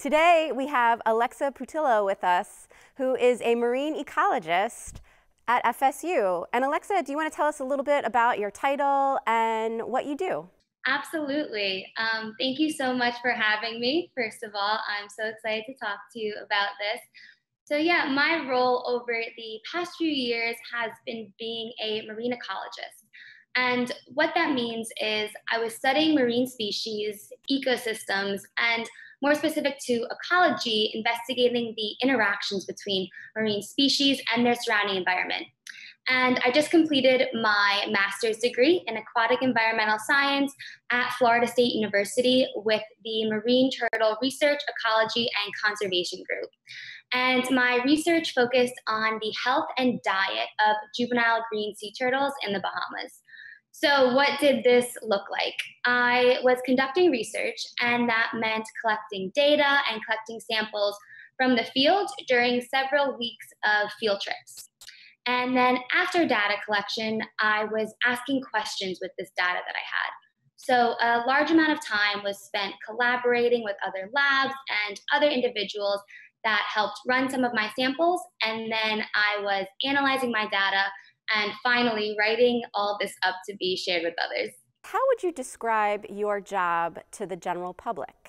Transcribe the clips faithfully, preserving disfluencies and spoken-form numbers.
Today we have Alexa Putillo with us, who is a marine ecologist at F S U. And Alexa, do you want to tell us a little bit about your title and what you do? Absolutely. Um, thank you so much for having me. First of all, I'm so excited to talk to you about this. So yeah, my role over the past few years has been being a marine ecologist. And what that means is I was studying marine species, ecosystems, and more specific to ecology, investigating the interactions between marine species and their surrounding environment. And I just completed my master's degree in aquatic environmental science at Florida State University with the Marine Turtle Research, Ecology, and Conservation Group. And my research focused on the health and diet of juvenile green sea turtles in the Bahamas. So what did this look like? I was conducting research, and that meant collecting data and collecting samples from the field during several weeks of field trips. And then after data collection, I was asking questions with this data that I had. So a large amount of time was spent collaborating with other labs and other individuals that helped run some of my samples. And then I was analyzing my data and finally writing all this up to be shared with others. How would you describe your job to the general public?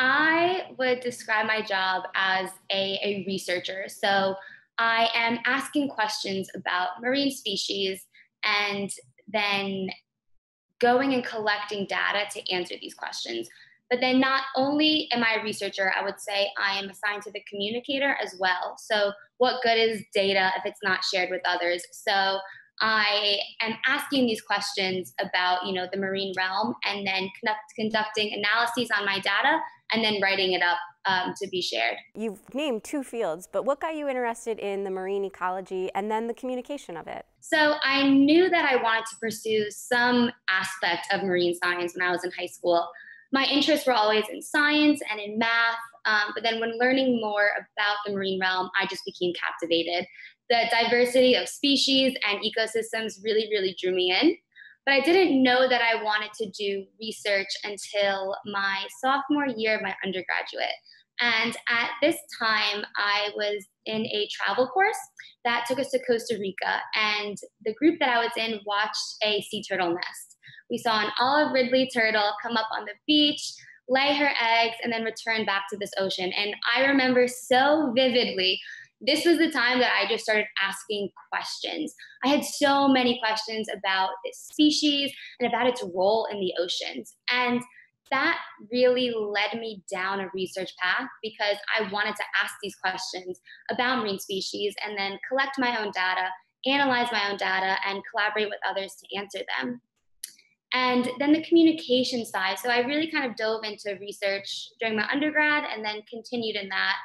I would describe my job as a, a researcher. So I am asking questions about marine species and then going and collecting data to answer these questions. But then not only am I a researcher, I would say I am a scientific communicator as well. So what good is data if it's not shared with others? So I am asking these questions about, you know, the marine realm and then conduct, conducting analyses on my data and then writing it up um, to be shared. You've named two fields, but what got you interested in the marine ecology and then the communication of it? So I knew that I wanted to pursue some aspect of marine science when I was in high school. My interests were always in science and in math, um, but then when learning more about the marine realm, I just became captivated. The diversity of species and ecosystems really, really drew me in. But I didn't know that I wanted to do research until my sophomore year of my undergraduate. And at this time, I was in a travel course that took us to Costa Rica, and the group that I was in watched a sea turtle nest. We saw an olive ridley turtle come up on the beach, lay her eggs, and then return back to this ocean. And I remember so vividly, this was the time that I just started asking questions. I had so many questions about this species and about its role in the oceans. And that really led me down a research path because I wanted to ask these questions about marine species and then collect my own data, analyze my own data, and collaborate with others to answer them. And then the communication side. So I really kind of dove into research during my undergrad and then continued in that.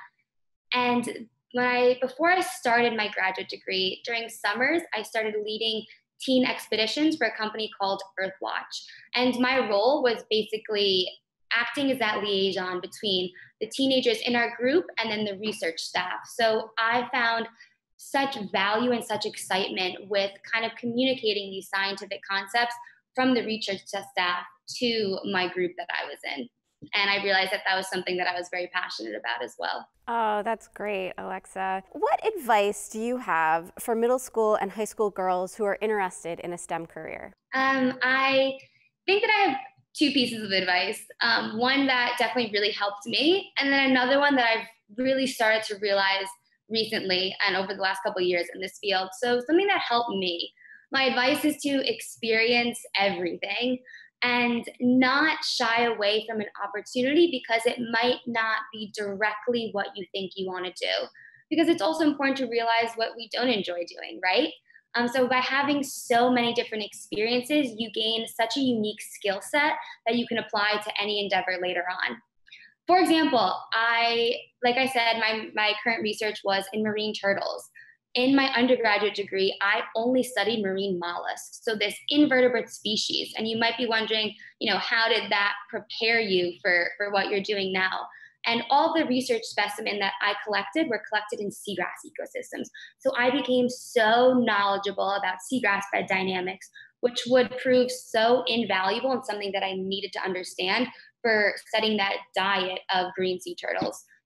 And when I, before I started my graduate degree, during summers, I started leading teen expeditions for a company called Earthwatch. And my role was basically acting as that liaison between the teenagers in our group and then the research staff. So I found such value and such excitement with kind of communicating these scientific concepts from the research staff to my group that I was in. And I realized that that was something that I was very passionate about as well. Oh, that's great, Alexa. What advice do you have for middle school and high school girls who are interested in a STEM career? Um, I think that I have two pieces of advice. Um, one that definitely really helped me, and then another one that I've really started to realize recently and over the last couple of years in this field. So something that helped me. My advice is to experience everything and not shy away from an opportunity because it might not be directly what you think you want to do. Because it's also important to realize what we don't enjoy doing, right? Um, so by having so many different experiences, you gain such a unique skill set that you can apply to any endeavor later on. For example, I, like I said, my, my current research was in marine turtles. In my undergraduate degree, I only studied marine mollusks, so this invertebrate species. And you might be wondering, you know, how did that prepare you for, for what you're doing now? And all the research specimen that I collected were collected in seagrass ecosystems. So I became so knowledgeable about seagrass bed dynamics, which would prove so invaluable and something that I needed to understand for studying that diet of green sea turtles.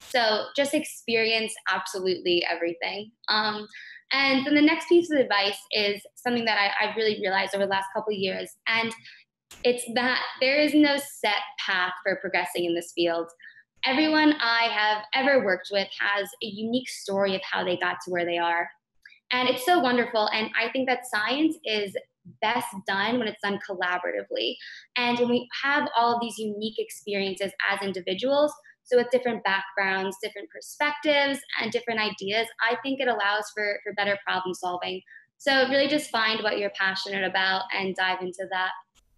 So just experience absolutely everything. Um, and then the next piece of advice is something that I, I've really realized over the last couple of years. And it's that there is no set path for progressing in this field. Everyone I have ever worked with has a unique story of how they got to where they are. And it's so wonderful. And I think that science is best done when it's done collaboratively. And when we have all of these unique experiences as individuals, so with different backgrounds, different perspectives, and different ideas, I think it allows for, for better problem solving. So really just find what you're passionate about and dive into that.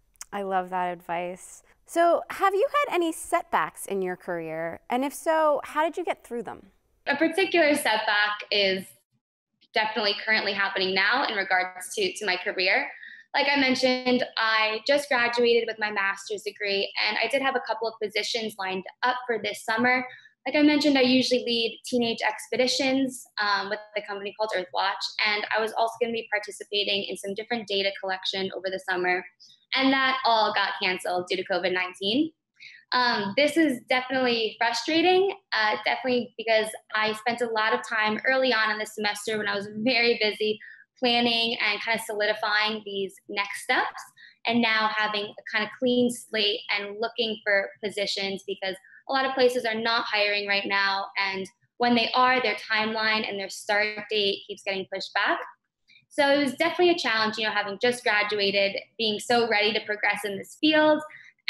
I love that advice. So, have you had any setbacks in your career? And if so, how did you get through them? A particular setback is definitely currently happening now in regards to, to my career. Like I mentioned, I just graduated with my master's degree, and I did have a couple of positions lined up for this summer. Like I mentioned, I usually lead teenage expeditions um, with a company called Earthwatch, and I was also going to be participating in some different data collection over the summer, and that all got canceled due to COVID nineteen. Um, this is definitely frustrating, uh, definitely because I spent a lot of time early on in the semester when I was very busy planning and kind of solidifying these next steps, and now having a kind of clean slate and looking for positions because a lot of places are not hiring right now. And when they are, their timeline and their start date keeps getting pushed back. So it was definitely a challenge, you know, having just graduated, being so ready to progress in this field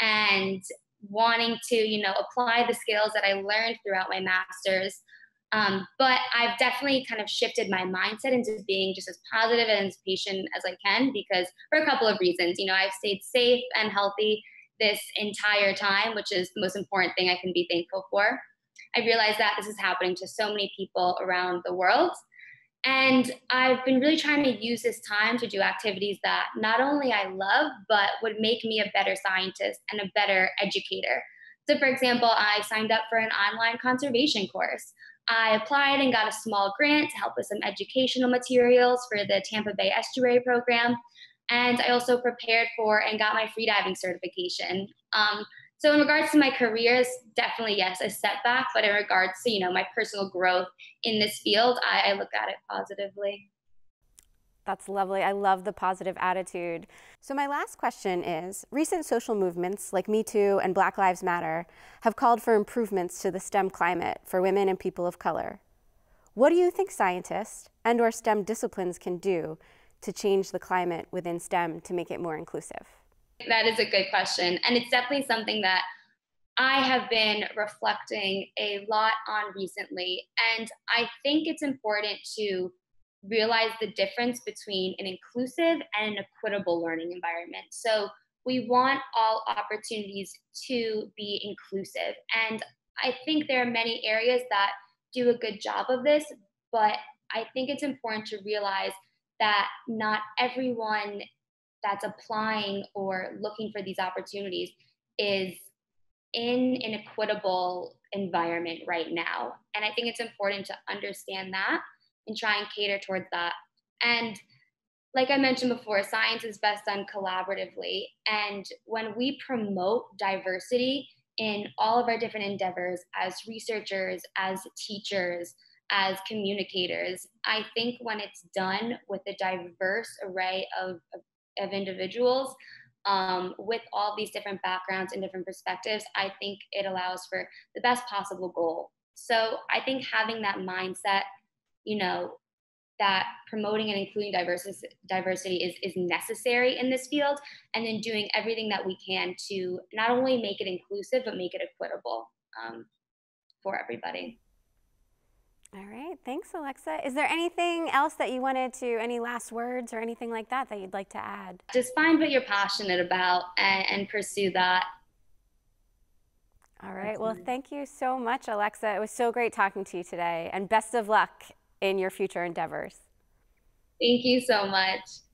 and wanting to, you know, apply the skills that I learned throughout my master's. Um, but I've definitely kind of shifted my mindset into being just as positive and as patient as I can because for a couple of reasons. You know, I've stayed safe and healthy this entire time, which is the most important thing I can be thankful for. I realize that this is happening to so many people around the world. And I've been really trying to use this time to do activities that not only I love, but would make me a better scientist and a better educator. So, for example, I signed up for an online conservation course. I applied and got a small grant to help with some educational materials for the Tampa Bay Estuary Program. And I also prepared for and got my freediving certification. Um, so in regards to my careers, definitely yes, a setback, but in regards to, you know, my personal growth in this field, I, I look at it positively. That's lovely. I love the positive attitude. So my last question is, recent social movements like Me Too and Black Lives Matter have called for improvements to the STEM climate for women and people of color. What do you think scientists and or STEM disciplines can do to change the climate within STEM to make it more inclusive? That is a good question. And it's definitely something that I have been reflecting a lot on recently. And I think it's important to realize the difference between an inclusive and an equitable learning environment. So we want all opportunities to be inclusive. And I think there are many areas that do a good job of this, but I think it's important to realize that not everyone that's applying or looking for these opportunities is in an equitable environment right now. And I think it's important to understand that and try and cater towards that. And like I mentioned before, science is best done collaboratively. And when we promote diversity in all of our different endeavors as researchers, as teachers, as communicators, I think when it's done with a diverse array of, of, of individuals, um, with all these different backgrounds and different perspectives, I think it allows for the best possible goal. So I think having that mindset, you know, that promoting and including diversity, diversity is, is necessary in this field, and then doing everything that we can to not only make it inclusive, but make it equitable um, for everybody. All right, thanks, Alexa. Is there anything else that you wanted to, any last words or anything like that that you'd like to add? Just find what you're passionate about and, and pursue that. All right, well, thank you so much, Alexa. It was so great talking to you today, and best of luck in your future endeavors. Thank you so much.